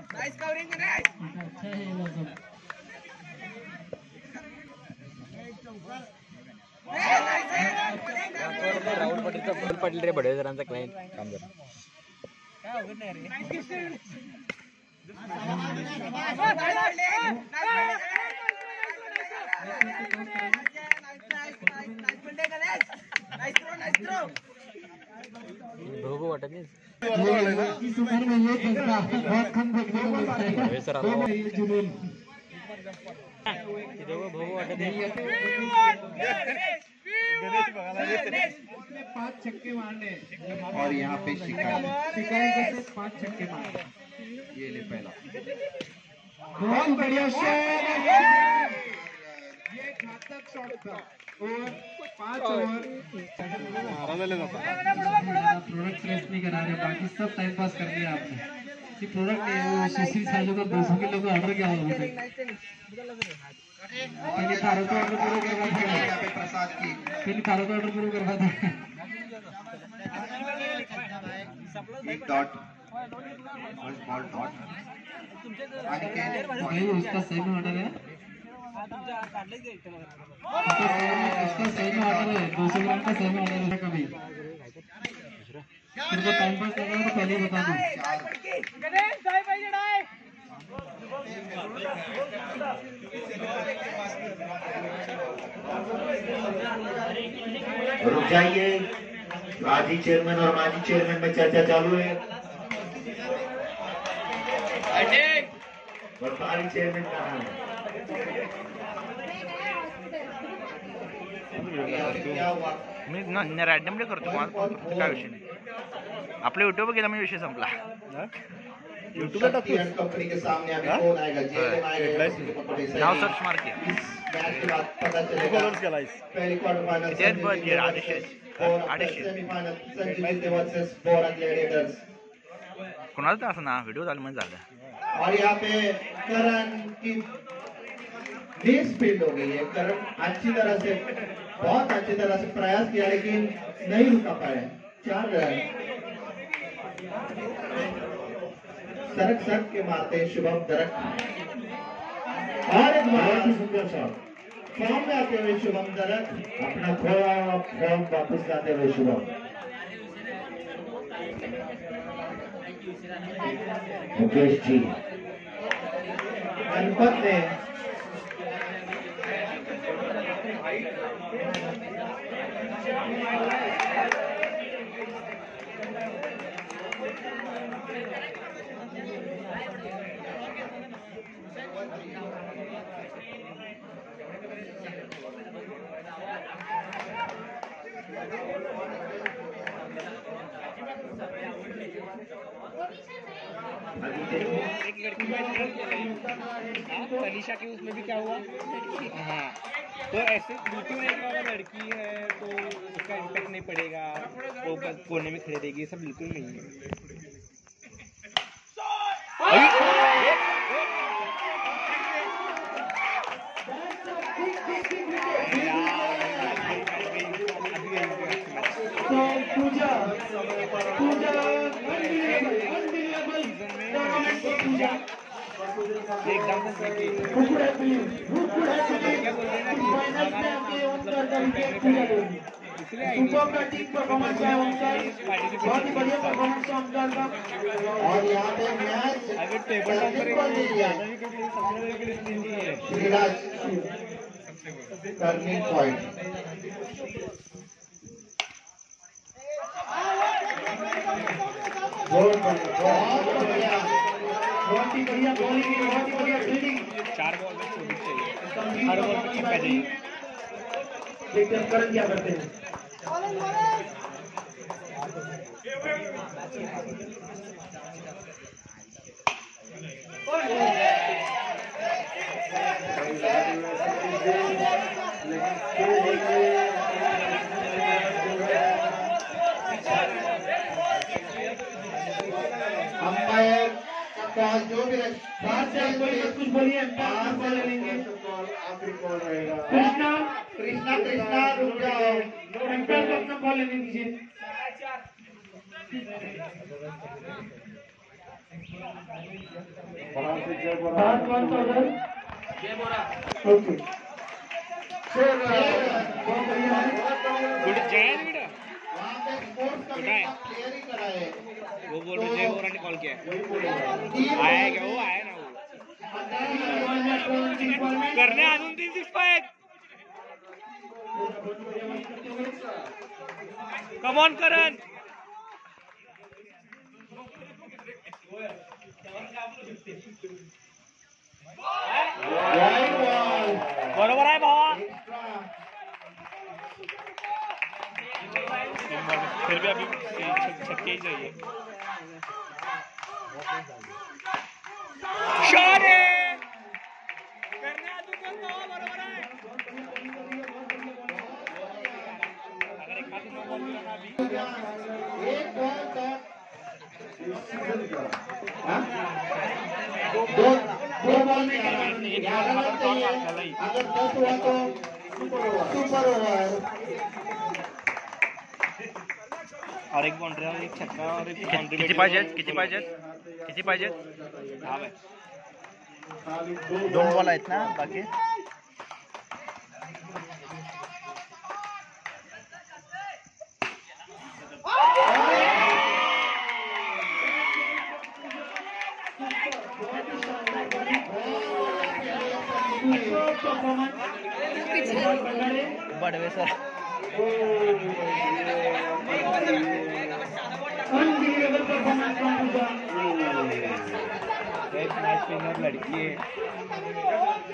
अच्छा है वो सब। राहुल पाटील रे बडेसरांचा क्लायंट काम जरा भोगो वाटत नाही भोगो वाटत नाही। 5 छक्के मारने और यहाँ पे शिकायत 5 छक्के मारने। ये ले पहला बहुत बढ़िया शॉट, ये घातक शॉट था और 5 ओवर प्रोडक्ट प्रेस नहीं करा रहे, बाकी सब टाइम पास कर लिया आपने। ये प्रोडक्ट नहीं है, वो सुशील साजो का 200 किलो का ऑर्डर क्या होगा पहले थारों का ऑर्डर पूरा करवा था, प्रसाद की पहले थारों का ऑर्डर पूरा करवा था। एक डॉट बॉल डॉट उसका सही में ऑर्डर है, उसका सही में ऑर्डर है 200 ग्राम का सही में ऑर्डर है। कभी तुमको टाइम पास करना है तो पहले ही बता दूं। रुक जाइए, माजी चेयरमैन और माजी चेयरमैन में चर्चा चालू है। वर्तमान चेयरमैन कहाँ है? मी रॅन्डमली करतो, काय विषय नाही। आपल्या युट्यूब गेला म्हणजे विषय संपला। यूट्यूबला कंपनी के सामने अभी कौन आएगा? जेएलएम आएगा, नाव सर्च मार के इस मैच के बाद पता चलेगा। पहले quarter final semifinal Sanjeev versus Bora gladiators. कोणाला तर असं ना व्हिडिओ झालं म्हणजे झालं। और यहाँ पे करण की बेस फील्ड हो गई है। करण अच्छी तरह से, बहुत अच्छी तरह से प्रयास किया लेकिन नहीं रुका पाए। 4 रन सरक सरक के मारते हैं शुभम दरक, और एक बहुत ही सुंदर शॉट। फॉर्म में आते हुए शुभम दरक, अपना खोया फॉर्म वापस लाते हुए शुभम। मुकेश जी गणपत ने एक लड़की तनिषा की उसमें भी क्या हुआ? हाँ, तो ऐसे बिल्कुल नहीं होगा, लड़की है तो उसका इम्पैक्ट नहीं पड़ेगा, वो कोने में खड़े रहेगी, सब बिल्कुल नहीं है। परफॉर्मेंस है उनका, बहुत ही बढ़िया परफॉर्मेंस है उनका। और यहाँ पे मैच टर्निंग पॉइंट। बहुत बढ़िया बॉलिंग, बहुत ही बढ़िया फील्डिंग। 4 बॉल में 24 चाहिए, हर बॉल पे छक्का चाहिए। देखते हैं करण क्या करते हैं। अंपायर का जो भी कुछ बोलिए, अंपायर लेंगे। आखिरी कॉल रहेगा। कृष्णा रुक जाओ, अंपायर को अपना कॉल लेने दीजिए। Last 1000. Okay. Sir, बहुत बढ़िया है. गुड जय बेटा वहाँ पे स्पोर्ट्स कमेटी का प्लेयर ही खड़ा है. वो बोल रहे जय बोरा ने कॉल किया है टीम आया क्या वो आया ना वो करने अजून 365 कम ऑन करण बरोबर आहे भावा फिर भी अभी छक्के ही चाहिए शॉट है करने अजून बोल भावा बरोबर आहे अगर एक हाथ में बॉल मिला ना अभी एक बॉल तो दो बॉल में 11 रन चाहिए. अगर 10 हुआ तो सुपर ओवर. और एक बाउंड्री और एक छक्का और एक बाउंड्री किती पाहिजेत किती पाहिजेत किती पाहिजेत हाँ भाई 2 बॉल आहेत ना बाकी Badve sir Unbelievable performance from Pooja. एक मैच विनर लड़की है